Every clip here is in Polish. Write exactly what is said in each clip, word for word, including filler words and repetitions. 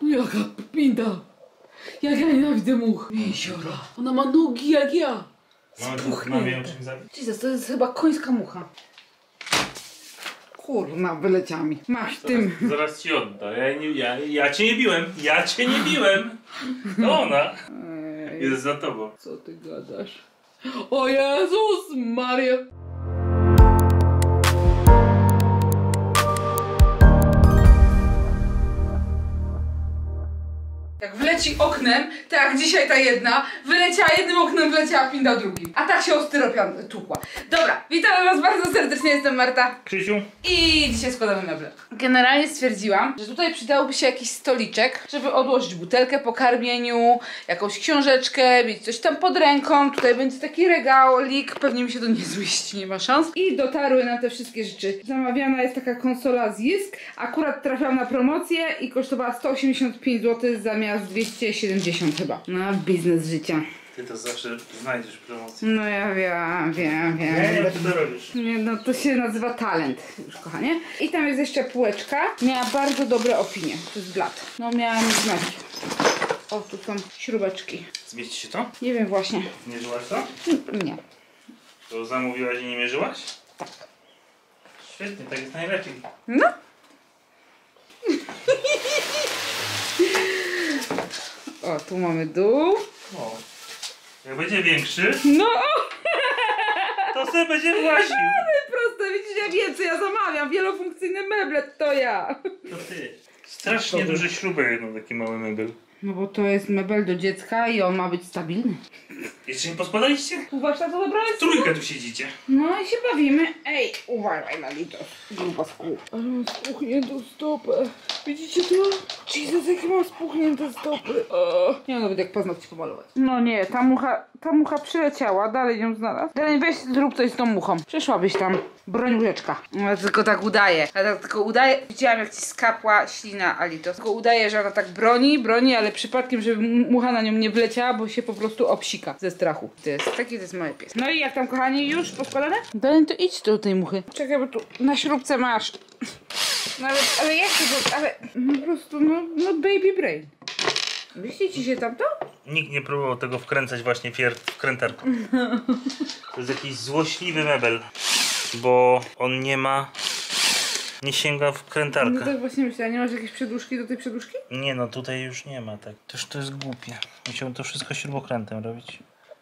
Jaka pinda. Jak ja nienawidzę much. Jeziora. Ona ma nogi jak ja. Mamy ją czym zabić? Jesus, to jest chyba końska mucha. Kurna, wyleciała mi. Masz tym. Zaraz, zaraz ci odda. Ja, nie, ja, ja cię nie biłem. Ja cię nie biłem. To ona. Ej, Jest za tobą. co ty gadasz? O Jezus Maria. Jak wleci oknem, tak jak dzisiaj ta jedna, wyleciała jednym oknem, wleciała pinda drugim. A tak się o styropian tłukła. Dobra, witam was bardzo serdecznie, jestem Marta. Krzysiu. I dzisiaj składamy meble. Generalnie stwierdziłam, że tutaj przydałoby się jakiś stoliczek, żeby odłożyć butelkę po karmieniu, jakąś książeczkę, mieć coś tam pod ręką. Tutaj będzie taki regałolik, pewnie mi się to nie zmieści, nie ma szans. I dotarły nam te wszystkie rzeczy. Zamawiana jest taka konsola z Zysk. Akurat trafiłam na promocję i kosztowała sto osiemdziesiąt pięć złotych zamiast dwieście siedemdziesiąt chyba. No, biznes życia. Ty to zawsze znajdziesz promocję. No ja wiem, wiem, wiem. Nie, nie, ty to robisz. Nie, no to się nazywa talent już, kochanie. I tam jest jeszcze półeczka. Miała bardzo dobre opinie. To jest blat. No miałam znaki. O, tu są śrubeczki. Zmieści się to? Nie wiem właśnie. Mierzyłaś to? Nie. To zamówiłaś i nie mierzyłaś? Tak. Świetnie, tak jest najlepiej. No. O, tu mamy dół. O. Jak będzie większy, No! to sobie będzie właził. Proste, widzisz, ja wiem co ja zamawiam. Wielofunkcyjny meblet to ja. To ty. Strasznie duże śruby jedno taki mały mebel. No bo to jest mebel do dziecka i on ma być stabilny. Jeszcze nie poskładaliście? Uważasz na to dobra jest? Trójkę tu siedzicie. No i się bawimy. Ej, uważaj na lito. Gruba skół. Ale mam spuchniętą stopę. Widzicie to? Jesus, jakie mam spuchnięte stopy. O. Nie mam nawet jak paznokcie pomalować. No nie, ta mucha, ta mucha przyleciała. Dalej ją znalazł. Dalej weź zrób coś z tą muchą. Przeszłabyś tam. Broń łóżeczka. Ja tylko tak udaje. Ja tak tylko udaję. Widziałam jak ci skapła ślina Alito. Tylko udaje, że ona tak broni, broni, ale przypadkiem, żeby mucha na nią nie wleciała, bo się po prostu obsika ze strachu. To jest taki, to jest mały pies. No i jak tam, kochani, już poskładane? Dalej to idź do tej muchy. Czekaj, bo tu na śrubce masz. Nawet, ale jak to, ale no po prostu, no, no baby brain. Wyśli ci się tamto? Nikt nie próbował tego wkręcać właśnie wkrętarką. To jest jakiś złośliwy mebel, bo on nie ma, nie sięga w krętarkę. No tak właśnie myślę, a nie masz jakiejś przedłużki do tej przedłużki? Nie no, tutaj już nie ma tak. Toż to jest głupie. Musiałbym to wszystko śrubokrętem robić.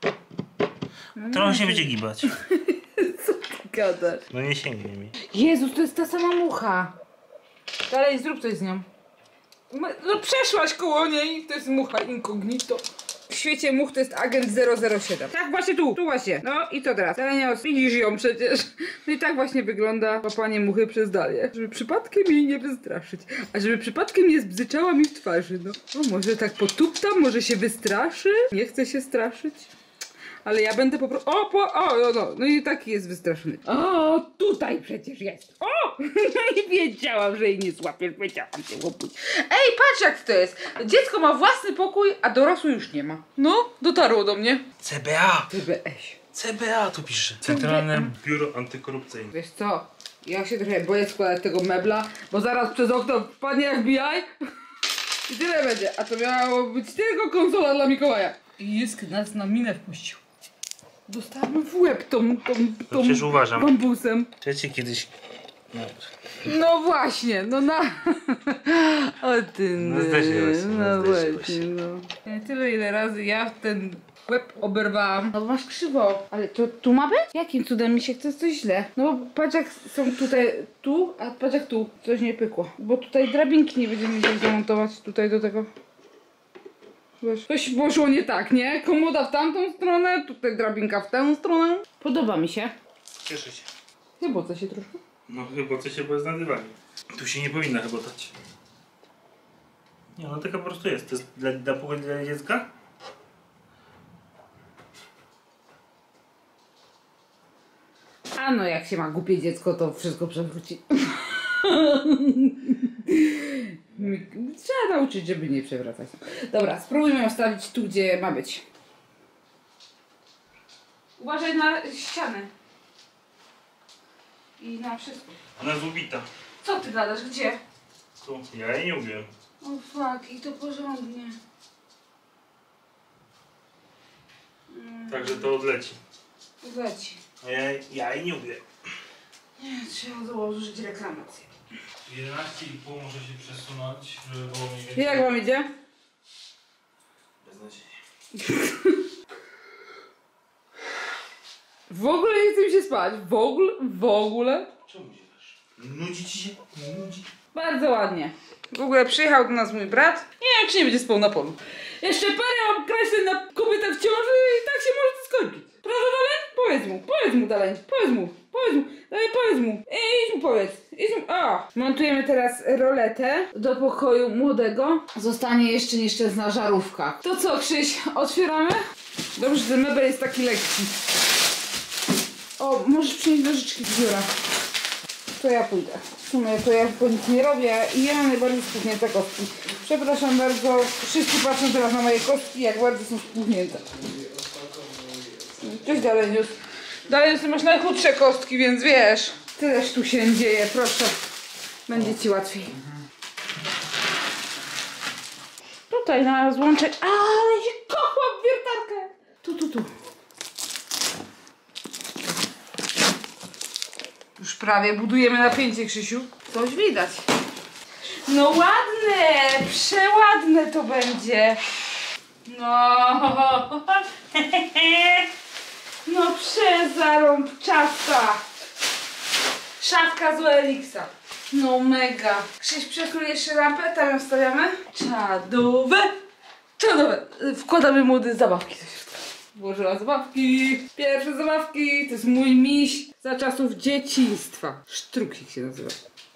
No To on się będzie gibać. Co ty gadasz? No nie sięgnie mi. Jezus, to jest ta sama mucha. Dalej zrób coś z nią. No przeszłaś koło niej, to jest mucha incognito. W świecie much to jest agent zero zero siedem. Tak właśnie tu, tu właśnie. No i co teraz? Ale nie widzisz ją przecież. No i tak właśnie wygląda łapanie muchy przez Dalię. Żeby przypadkiem jej nie wystraszyć. A żeby przypadkiem nie zbzyczała mi w twarzy, no. No może tak potuptam, może się wystraszy? Nie chcę się straszyć. Ale ja będę po prostu... O, po... o, no, no, no i taki jest wystraszony. O, tutaj przecież jest. O! No i wiedziałam, że jej nie złapiesz, wiedziałam się łopuć. Ej, patrz jak to jest. Dziecko ma własny pokój, a dorosły już nie ma. No, dotarło do mnie. C B A! C B S. C B A tu pisze. Centralne Biuro Antykorupcyjne. Wiesz co? Ja się trochę boję składać tego mebla, bo zaraz przez okno wpadnie F B I i tyle będzie. A to miało być tylko konsola dla Mikołaja. I Zysk nas na minę wpuścił. Dostałem w łeb tą, tą, tą przecież uważam. bambusem. Przecież kiedyś... No. No właśnie, no na... O ty No zdarzyło się, no no zdarzyło właśnie, się. no. Nie tyle ile razy ja ten łeb oberwałam. No bo masz krzywo. Ale to tu ma być? Jakim cudem mi się chce coś źle? No bo patrz jak są tutaj, tu, a patrz jak tu. Coś nie pykło. Bo tutaj drabinki nie będziemy mogli zamontować tutaj do tego. Wiesz, coś poszło nie tak, nie? Komoda w tamtą stronę, tutaj drabinka w tę stronę. Podoba mi się. Cieszę się. Chyba co się troszkę. No chyba coś się bez nazywania. Tu się nie powinna chyba dać. Nie, no taka po prostu jest. To jest dla, dla, dla dziecka? A no jak się ma głupie dziecko, to wszystko przewróci. Trzeba nauczyć, żeby nie przewracać. Dobra, spróbujmy ją wstawić tu, gdzie ma być. Uważaj na ścianę. I na wszystko. Ona jest ubita. Co ty gadasz? Gdzie? Tu. Ja jej nie ubiłem. O fuck, i to porządnie. Mm. Także to odleci. Odleci. A ja, ja i nie lubię. Nie, trzeba założyć reklamację. jedenaście i pół muszę się przesunąć, żeby było mniej więcej. Jak wam idzie? Beznadziejnie. W ogóle nie chce mi się spać. W ogóle? W ogóle? Czemu ziewasz? Nudzi ci się? Nudzi. Bardzo ładnie. W ogóle przyjechał do nas mój brat. Nie wiem, czy nie będzie spał na polu. Jeszcze parę określeń na kobietę w ciąży i tak się może to skończyć. Prawda, Daleń? Powiedz mu, powiedz mu, Daleń. Powiedz mu, powiedz mu, Dalej, powiedz mu. Ej, idź mu powiedz. Idź mu. A! Montujemy teraz roletę do pokoju młodego. Zostanie jeszcze nieszczęsna żarówka. To co, Krzyś, otwieramy? Dobrze, że ten mebel jest taki lekki. O, możesz przynieść nożyczki z biura. To ja pójdę. W sumie to ja po nic nie robię i ja mam najbardziej spuchnięte kostki. Przepraszam bardzo, wszyscy patrzą teraz na moje kostki, jak bardzo są spuchnięte. Cześć Dalenius. Dalenius, ty masz najchudsze kostki, więc wiesz. Tyleż tu się dzieje, proszę. Będzie ci łatwiej. Tutaj na złączek. Ale się kochłam w wiertarkę. Tu, tu, tu. Już prawie budujemy napięcie, Krzysiu. Coś widać. No ładne, przeładne to będzie. No, no przezarąb czasta. Szafka z Elixa. No mega. Krzyś, przekrój jeszcze lampę, tam ją wstawiamy. Czadowe, czadowe. Wkładamy młode zabawki do środka. Włożyła zabawki. Pierwsze zabawki. To jest mój miś za czasów dzieciństwa. Sztruksik się nazywa.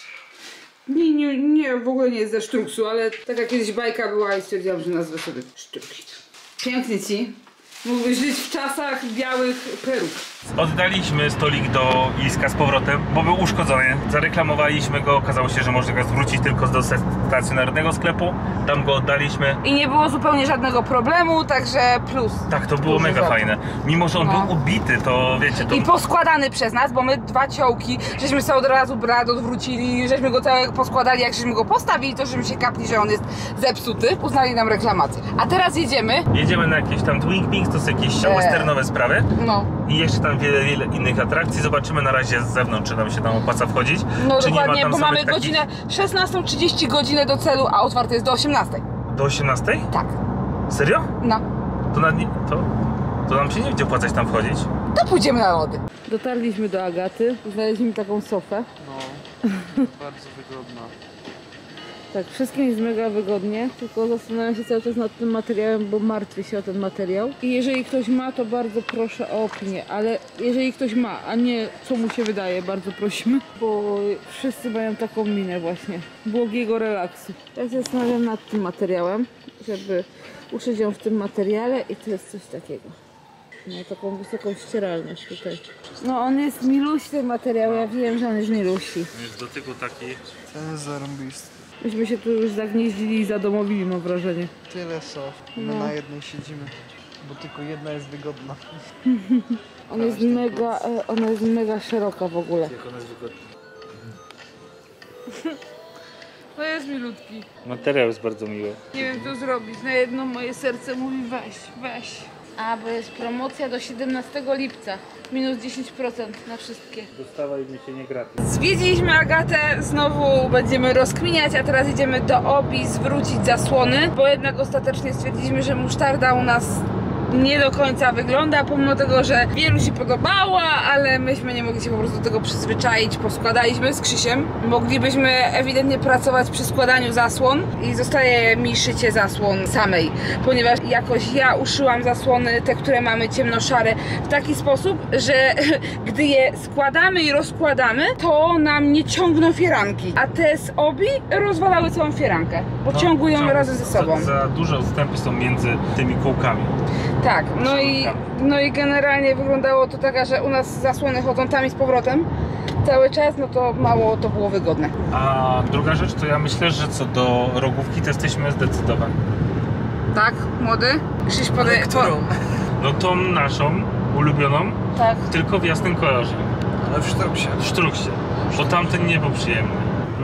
Nie, nie, nie, w ogóle nie jest ze sztruksu, ale taka kiedyś bajka była i stwierdziłam, że nazwę sobie Sztruksik. Pięknie ci. Mógłbyś żyć w czasach białych peruk. Oddaliśmy stolik do Iska z powrotem, bo był uszkodzony. Zareklamowaliśmy go, okazało się, że można go zwrócić tylko do stacjonarnego sklepu. Tam go oddaliśmy. I nie było zupełnie żadnego problemu, także plus. Tak, to było mega fajne. Mimo, że on No. był ubity, to wiecie... To... I poskładany przez nas, bo my dwa ciołki, żeśmy sobie od razu brat odwrócili, żeśmy go całego poskładali, jak żeśmy go postawili, to żeśmy się kapli, że on jest zepsuty. Uznali nam reklamację. A teraz jedziemy. Jedziemy na jakieś tam Twin Peaks, to są jakieś Eee. westernowe sprawy. No. I jeszcze tam wiele, wiele innych atrakcji. Zobaczymy na razie z zewnątrz, czy nam się tam opłaca wchodzić. No czy dokładnie, nie ma tam bo mamy takich... godzinę szesnastą trzydzieści godzinę do celu, a otwarte jest do osiemnastej. Do osiemnastej? Tak. Serio? No. To, na, to, to nam się nie będzie opłacać tam wchodzić. To pójdziemy na lody. Dotarliśmy do Agaty, znaleźliśmy taką sofę. No, bardzo wygodna. Tak, wszystkim jest mega wygodnie, tylko zastanawiam się cały czas nad tym materiałem, bo martwię się o ten materiał. I jeżeli ktoś ma, to bardzo proszę o opinię, ale jeżeli ktoś ma, a nie co mu się wydaje, bardzo prosimy, bo wszyscy mają taką minę właśnie, błogiego relaksu. Ja się zastanawiam nad tym materiałem, żeby uszyć ją w tym materiale i to jest coś takiego. Ma taką wysoką ścieralność tutaj. No on jest milusi ten materiał, ja wiem, że on jest milusi. Jest do tyku taki... Ten jest zarąbisty. Myśmy się tu już zagnieździli i zadomowili, mam wrażenie. Tyle soft. My No. na jednej siedzimy, bo tylko jedna jest wygodna. Ona jest mega, e, ona jest mega szeroka w ogóle. Jak ona jest wygodna. No jest milutki. Materiał jest bardzo miły. Nie wiem co zrobić. Na jedno moje serce mówi weź, weź. A, bo jest promocja do siedemnastego lipca. Minus dziesięć procent na wszystkie. Dostawa i mi się nie gratis. Zwiedziliśmy Agatę, znowu będziemy rozkminiać, a teraz idziemy do Obi zwrócić zasłony, bo jednak ostatecznie stwierdziliśmy, że musztarda u nas nie do końca wygląda, pomimo tego, że wielu się podobała, ale myśmy nie mogli się po prostu do tego przyzwyczaić, poskładaliśmy z Krzysiem. Moglibyśmy ewidentnie pracować przy składaniu zasłon i zostaje mi szycie zasłon samej, ponieważ jakoś ja uszyłam zasłony, te, które mamy ciemnoszare, w taki sposób, że gdy je składamy i rozkładamy, to nam nie ciągną fieranki, a te z Obi rozwalały całą fierankę, bo ciągują ciąg- razem ze sobą. Za, za duże odstępy są między tymi kółkami. Tak, no i, no i generalnie wyglądało to tak, że u nas zasłony chodzą tam i z powrotem cały czas, no to mało to było wygodne. A druga rzecz, to ja myślę, że co do rogówki, to jesteśmy zdecydowani. Tak, młody? Krzyś pode... Którą? No tą naszą, ulubioną, Tak. tylko w jasnym kolorze. Ale w sztruksie. W sztruksie. Bo tamten nie był przyjemny. No.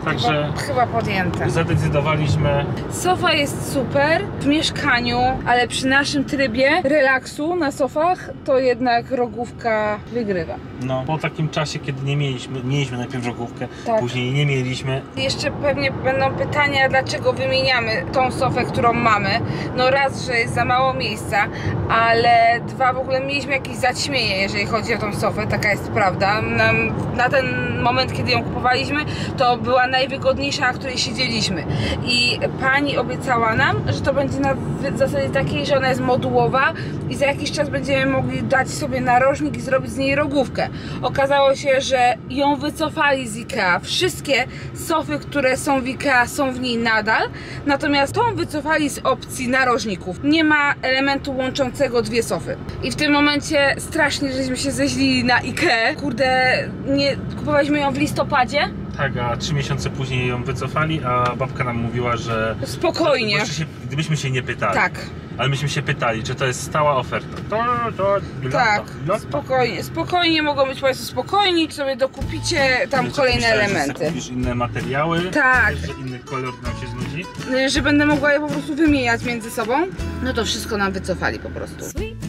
Także Chyba, chyba podjęte. zadecydowaliśmy. Sofa jest super w mieszkaniu, ale przy naszym trybie relaksu na sofach to jednak rogówka wygrywa. No, po takim czasie, kiedy nie mieliśmy, mieliśmy najpierw rogówkę, Tak. później nie mieliśmy. Jeszcze pewnie będą pytania, dlaczego wymieniamy tą sofę, którą mamy. No raz, że jest za mało miejsca, ale dwa, w ogóle mieliśmy jakieś zaćmienie, jeżeli chodzi o tą sofę, taka jest prawda. Na, na ten moment, kiedy ją kupowaliśmy, to była najwygodniejsza, na której siedzieliśmy. I pani obiecała nam, że to będzie na zasadzie takiej, że ona jest modułowa i za jakiś czas będziemy mogli dać sobie narożnik i zrobić z niej rogówkę. Okazało się, że ją wycofali z Ikea. Wszystkie sofy, które są w Ikea, są w niej nadal, natomiast tą wycofali z opcji narożników. Nie ma elementu łączącego dwie sofy. I w tym momencie strasznie żeśmy się zeźlili na Ikea. Kurde, nie kupowaliśmy ją w listopadzie. Tak, a trzy miesiące później ją wycofali, a babka nam mówiła, że... Spokojnie. Bo się, gdybyśmy się nie pytali. Tak. Ale myśmy się pytali, czy to jest stała oferta. To, to, Tak, no, spokojnie, spokojnie mogą być Państwo spokojni, sobie dokupicie tam kolejne myślałem, elementy. Że kupisz inne materiały, Tak. że inny kolor nam się znudzi. Że będę mogła je po prostu wymieniać między sobą. No to wszystko nam wycofali po prostu.